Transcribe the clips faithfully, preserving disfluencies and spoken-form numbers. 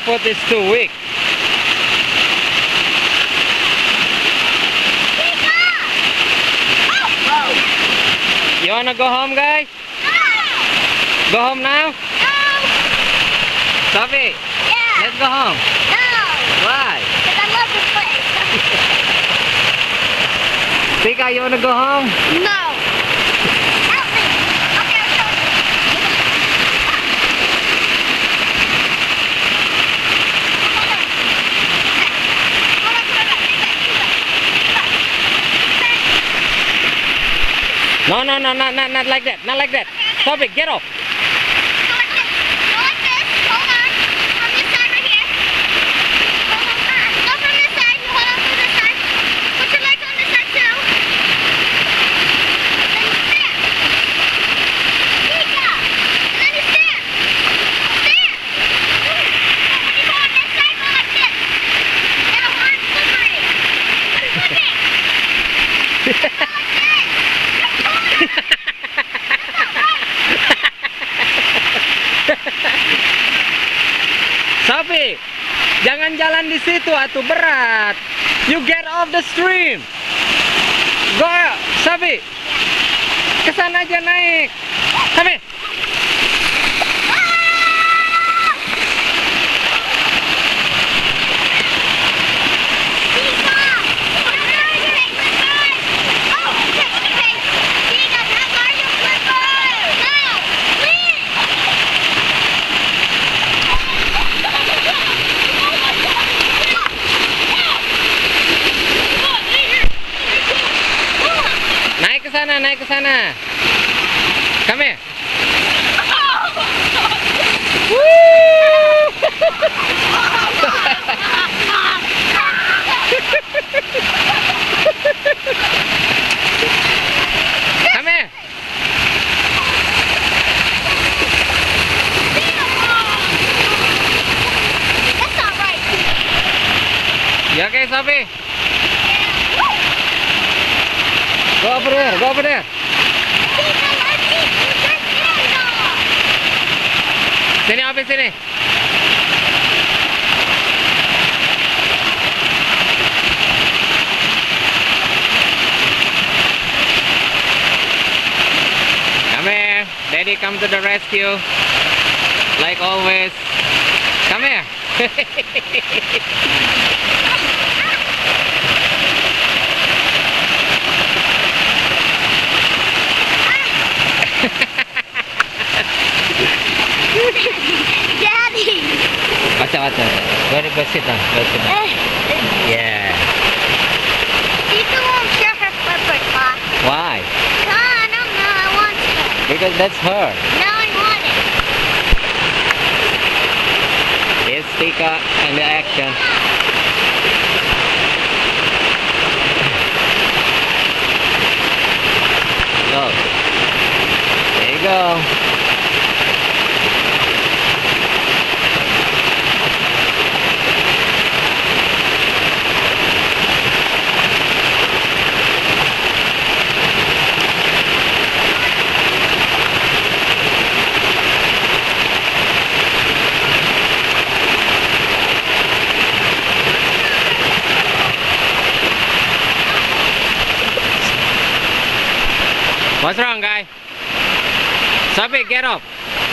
foot is too weak. You wanna go home, guys? Go home now? Sophie? Yeah. Let's go home. No. Why? Because I love this place. Tika, you wanna go home? No. Help me. Okay, I'll show you. Hold on. Hold on, hold on. No, no, no, not, not, not like that. Not like that. Sophie, get off. Go like this. Go like this. Hold on. From this side right here. Hold on. Go from this side. You hold on from this side. Put your legs on this side too. Then you stand. Tika. And then you stand. Stand. When you go on this side, go like this. Get a hard slippery. Slipping. Go like this. You're pulling it. Sophie, jangan jalan di situ, atuh berat. You get off the stream. Go, Sophie. Kesana aja naik. Sophie. Naik ke sana, naik ke sana. Come here. Woo! Come here. That's not right. You okay, Sophie? Go over there, go over there. Sini, Sophie, sini. Come here. Daddy come to the rescue. Like always. Come here. Daddy. Watch out, watch out. Go, go sit down. Go sit down. Yeah. Tika won't share her flipper cloth. Why? No, I don't know. I want to. Because that's her. No, I want it. It's Tika and the action. Go. There you go. What's wrong, guy? Sophie, get up.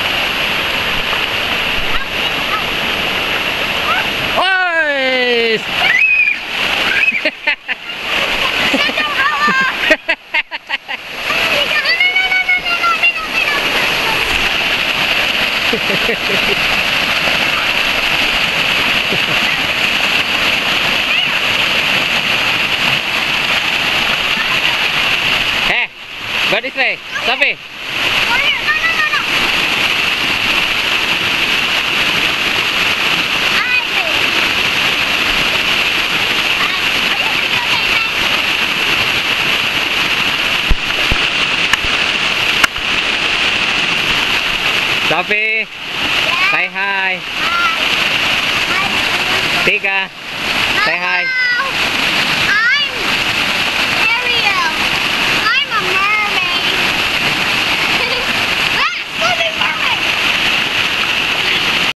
Oi! Hey, go this way, Sophie. Sophie, say hi. Hi. Tika, say hi.